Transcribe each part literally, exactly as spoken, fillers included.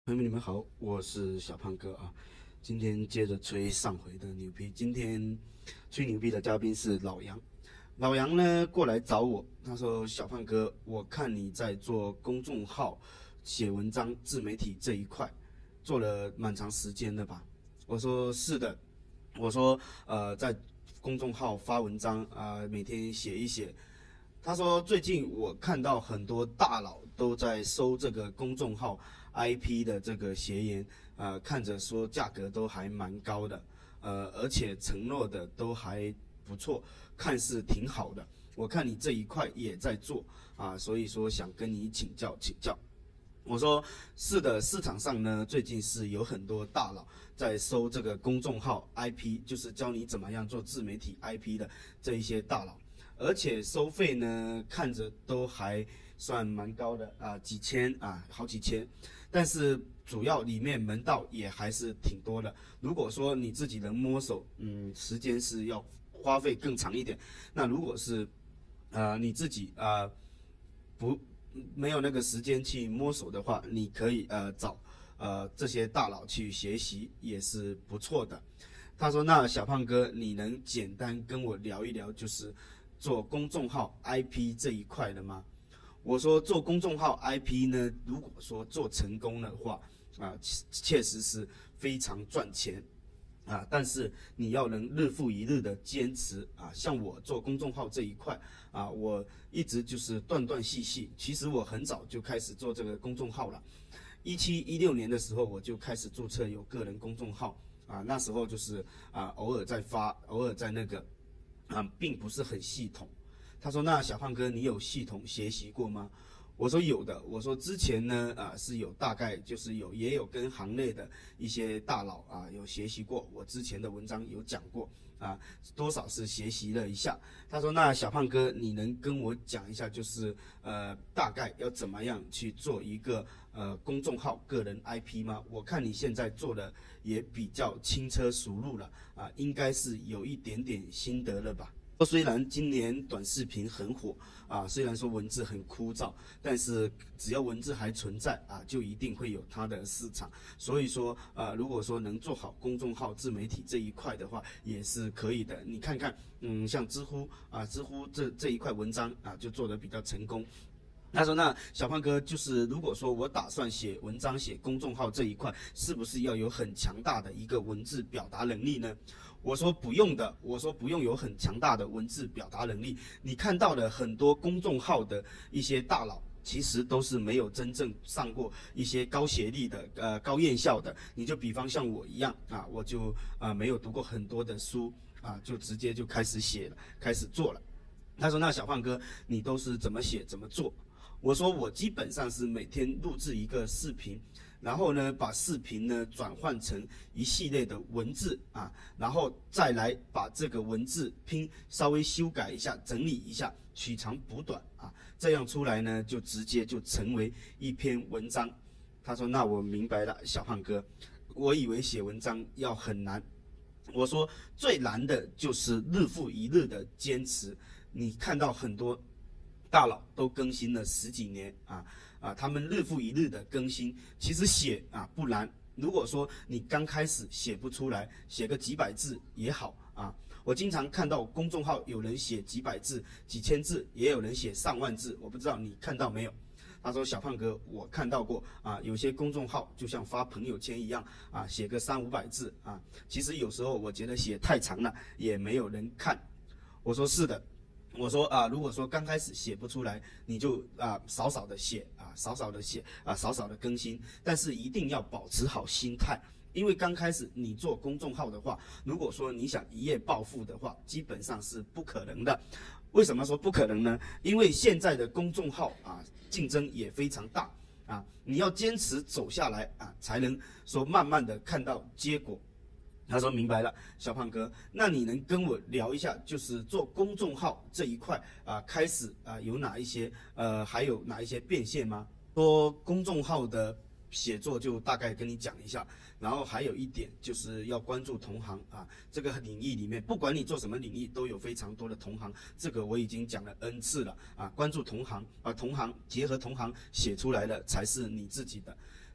朋友们，你们好，我是小胖哥啊。今天接着吹上回的牛逼，今天吹牛逼的嘉宾是老杨。老杨呢过来找我，他说：“小胖哥，我看你在做公众号、写文章、自媒体这一块，做了蛮长时间了吧？”我说：“是的。”我说：“呃，在公众号发文章啊、呃，每天写一写。”他说：“最近我看到很多大佬都在收这个公众号 I P 的这个协言，呃，看着说价格都还蛮高的，呃，而且承诺的都还不错，看似挺好的。我看你这一块也在做啊，所以说想跟你请教请教。”我说：“是的，市场上呢最近是有很多大佬在收这个公众号 I P， 就是教你怎么样做自媒体 I P 的这一些大佬。”而且收费呢，看着都还算蛮高的啊，几千啊，好几千。但是主要里面门道也还是挺多的。如果说你自己能摸手，嗯，时间是要花费更长一点。那如果是，呃，你自己啊、呃、不没有那个时间去摸手的话，你可以呃找呃这些大佬去学习，也是不错的。他说：“那小胖哥，你能简单跟我聊一聊，就是做公众号 I P 这一块的吗？”我说：“做公众号 I P 呢，如果说做成功的话，啊，确实是非常赚钱啊，但是你要能日复一日的坚持啊。像我做公众号这一块啊，我一直就是断断续续。其实我很早就开始做这个公众号了，一七一六年的时候我就开始注册有个人公众号。”啊，那时候就是啊，偶尔在发，偶尔在那个，啊，并不是很系统。他说：“那小胖哥，你有系统学习过吗？”我说：“有的。”我说：“之前呢，啊，是有大概就是有也有跟行内的一些大佬啊有学习过，我之前的文章有讲过啊，多少是学习了一下。”他说：“那小胖哥，你能跟我讲一下，就是呃，大概要怎么样去做一个呃公众号个人 I P 吗？我看你现在做的也比较轻车熟路了啊，应该是有一点点心得了吧？”虽然今年短视频很火啊，虽然说文字很枯燥，但是只要文字还存在啊，就一定会有它的市场。所以说啊，如果说能做好公众号自媒体这一块的话，也是可以的。你看看，嗯，像知乎啊，知乎这这一块文章啊，就做得比较成功。他说：“那小胖哥，就是如果说我打算写文章、写公众号这一块，是不是要有很强大的一个文字表达能力呢？”我说：“不用的，我说不用有很强大的文字表达能力。你看到的很多公众号的一些大佬，其实都是没有真正上过一些高学历的、呃高院校的。你就比方像我一样啊，我就啊、呃、没有读过很多的书啊，就直接就开始写了，开始做了。”他说：“那小胖哥，你都是怎么写、怎么做？”我说：“我基本上是每天录制一个视频，然后呢，把视频呢转换成一系列的文字啊，然后再来把这个文字拼稍微修改一下、整理一下，取长补短啊，这样出来呢，就直接就成为一篇文章。”他说：“那我明白了，小胖哥，我以为写文章要很难。”我说：“最难的就是日复一日的坚持。你看到很多大佬都更新了十几年啊啊，他们日复一日的更新，其实写啊不难。如果说你刚开始写不出来，写个几百字也好啊。我经常看到公众号有人写几百字、几千字，也有人写上万字，我不知道你看到没有？”他说：“小胖哥，我看到过啊，有些公众号就像发朋友圈一样啊，写个三五百字啊，其实有时候我觉得写太长了，也没有人看。”我说：“是的。”我说啊，如果说刚开始写不出来，你就啊少少的写啊，少少的写啊，少少的更新，但是一定要保持好心态，因为刚开始你做公众号的话，如果说你想一夜暴富的话，基本上是不可能的。为什么说不可能呢？因为现在的公众号啊，竞争也非常大啊，你要坚持走下来啊，才能说慢慢的看到结果。他说：“明白了，小胖哥，那你能跟我聊一下，就是做公众号这一块啊，开始啊有哪一些呃，还有哪一些变现吗？”说公众号的写作就大概跟你讲一下，然后还有一点就是要关注同行啊，这个领域里面，不管你做什么领域，都有非常多的同行，这个我已经讲了 N 次了啊，关注同行啊，同行结合同行写出来的才是你自己的。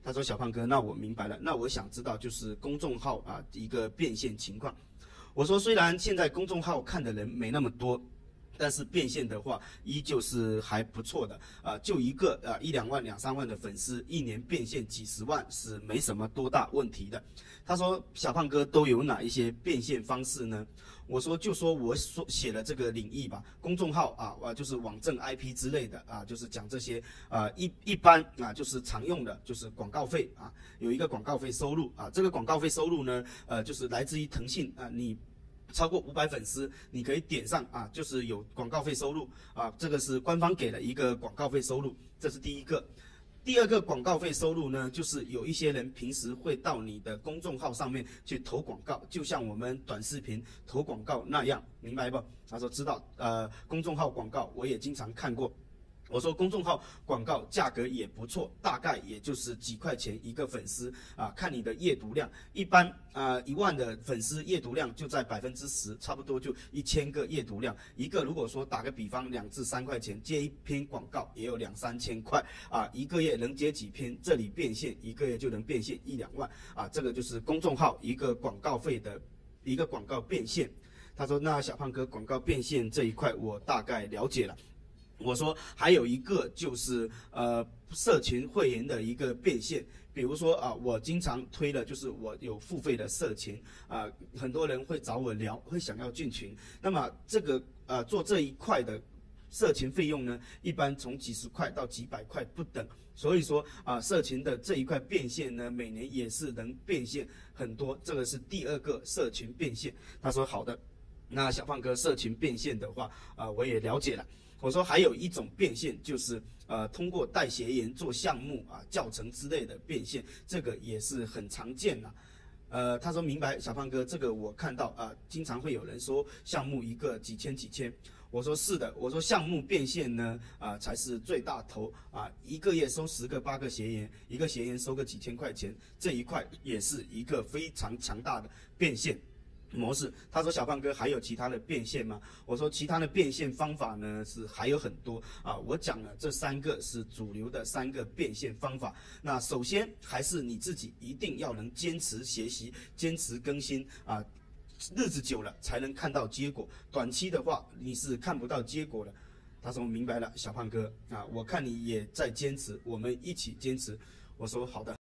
他说小胖哥，那我明白了，那我想知道就是公众号啊一个变现情况。我说虽然现在公众号看的人没那么多，但是变现的话依旧是还不错的啊、呃，就一个啊、呃、一两万两三万的粉丝，一年变现几十万是没什么多大问题的。他说小胖哥都有哪一些变现方式呢？我说就说我所写的这个领域吧，公众号啊啊就是网证 I P 之类的啊，就是讲这些啊一一般啊就是常用的就是广告费啊，有一个广告费收入啊，这个广告费收入呢呃就是来自于腾讯啊，你超过五百粉丝，你可以点上啊，就是有广告费收入啊，这个是官方给的一个广告费收入，这是第一个。第二个广告费收入呢，就是有一些人平时会到你的公众号上面去投广告，就像我们短视频投广告那样，明白不？他说知道，呃，公众号广告我也经常看过。我说公众号广告价格也不错，大概也就是几块钱一个粉丝啊，看你的阅读量，一般啊一万的粉丝阅读量就在百分之十，差不多就一千个阅读量，一个如果说打个比方，两至三块钱接一篇广告也有两三千块啊，一个月能接几篇，这里变现一个月就能变现一两万啊，这个就是公众号一个广告费的一个广告变现。他说那小胖哥广告变现这一块我大概了解了。我说还有一个就是呃社群会员的一个变现，比如说啊，我经常推的就是我有付费的社群啊，很多人会找我聊，会想要进群。那么这个呃做这一块的社群费用呢，一般从几十块到几百块不等。所以说啊，社群的这一块变现呢，每年也是能变现很多。这个是第二个社群变现。他说好的，那小胖哥社群变现的话啊，我也了解了。我说还有一种变现就是呃通过带学员做项目啊教程之类的变现，这个也是很常见的。呃，他说明白，小胖哥，这个我看到啊，经常会有人说项目一个几千几千。我说是的，我说项目变现呢啊才是最大头啊，一个月收十个八个学员，一个学员收个几千块钱，这一块也是一个非常强大的变现模式。他说小胖哥还有其他的变现吗？我说其他的变现方法呢是还有很多啊，我讲了这三个是主流的三个变现方法。那首先还是你自己一定要能坚持学习，坚持更新啊，日子久了才能看到结果，短期的话你是看不到结果的。他说明白了，小胖哥啊，我看你也在坚持，我们一起坚持。我说好的。